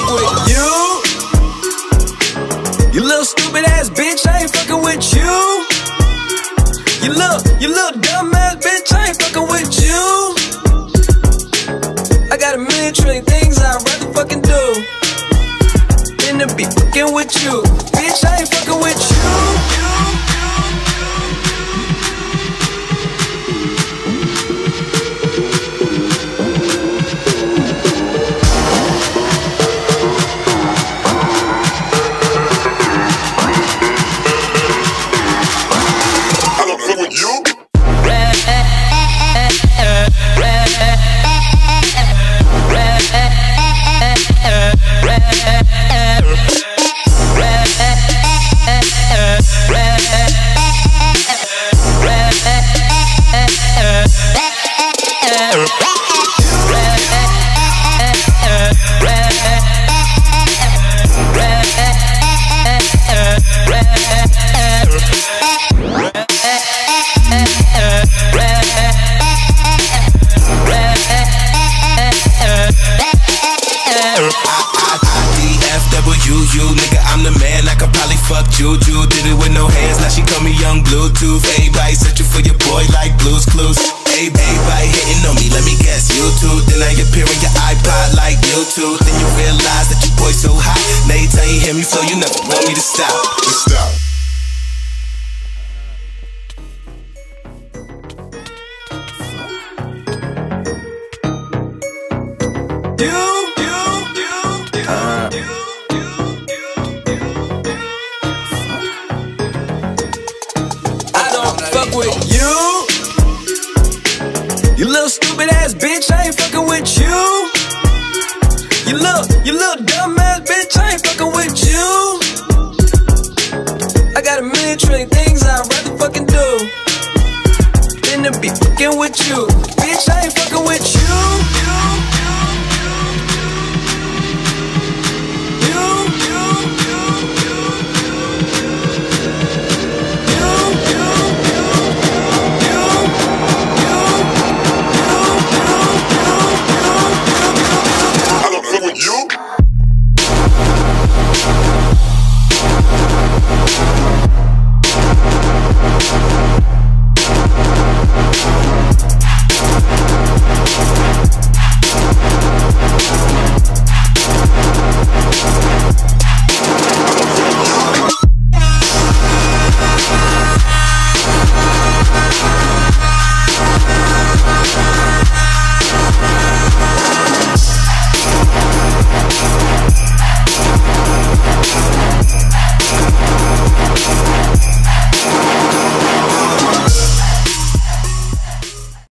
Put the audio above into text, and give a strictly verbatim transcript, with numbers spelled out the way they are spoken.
with you. You little stupid ass bitch, I ain't fucking with you. You little, you little dumb ass bitch, I ain't fucking with you. I got a million trillion things I'd rather fucking do than to be fucking with you. Bitch, I ain't fucking with you. Juju did it with no hands, now she call me Young Bluetooth. Everybody searching for your boy like Blue's Clues. Everybody hitting on me, let me guess, YouTube. Then I appear on your iPod like YouTube. Then you realize that your boy so hot. Now you tell you hear me flow, you never want me to stop. To stop. With you, you little stupid ass bitch, I ain't fucking with you. You little, you little dumb ass bitch, I ain't fucking with you. I got a million trillion things I'd rather fucking do than to be fucking with you. Bitch, I ain't fucking with you.